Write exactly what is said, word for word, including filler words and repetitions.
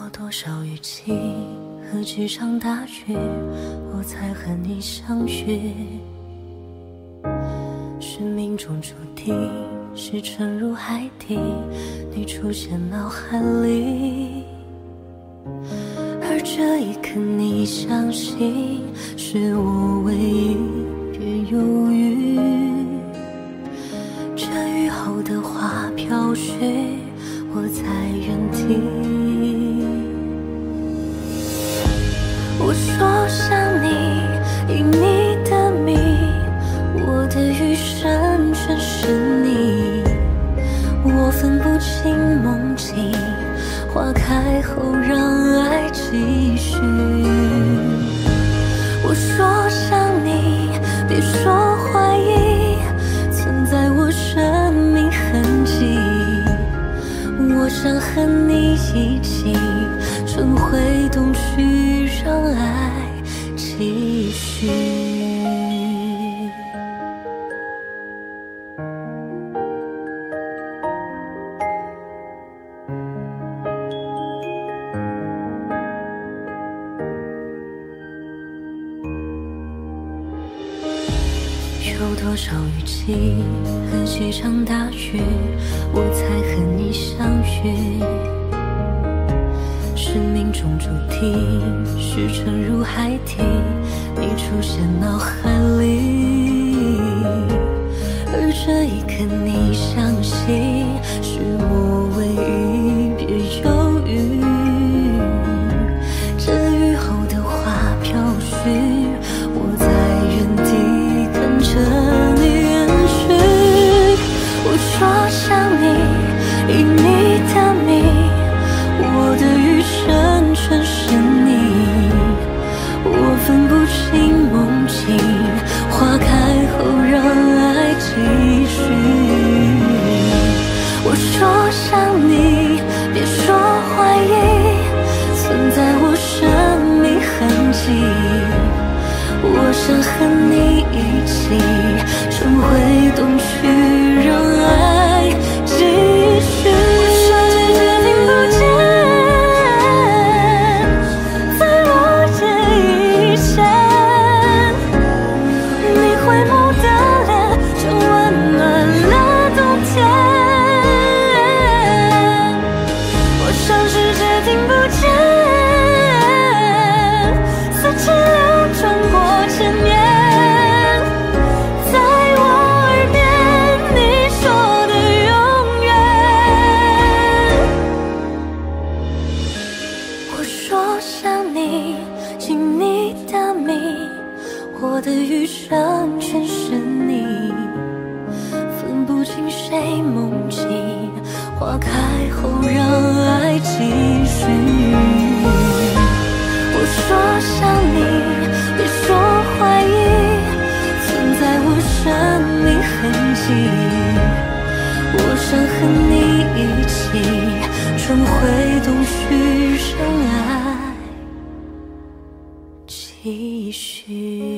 多少雨季和几场大雪，我才和你相遇。是命中注定，是沉入海底，你出现脑海里。而这一刻，你相信是我唯一，别犹豫。这雨后的花飘雪，我在原地。我说想你，因你的名，我的余生全是你。我分不清梦境，花开后让爱继续。我说想你，别说怀疑，存在我生命痕迹。我想和你一起春回冬去，让爱继续。有多少雨季和几场大雪，我才和你相遇。是命中注定，是沉入海底，你出现脑海里。而这一刻，你相信是我唯一，别犹豫。这雨后的花飘雪，我在原地看着你远去。我说想你，因你的名，我的余生全是你。我分不清梦境，花开后让爱继续。我说想你，别说怀疑，存在我生命痕迹。我想和你一起春回冬去，让爱继续。我说拒绝听不见，在落叶以前，你回眸的脸就温暖了冬天。我想世界听不见，四季流转过千年。因你的名，我的余生全是你。分不清谁梦境，花开后让爱继续。我说想你，别说怀疑，存在我生命痕迹。我想和你一起春回冬去，让爱继续。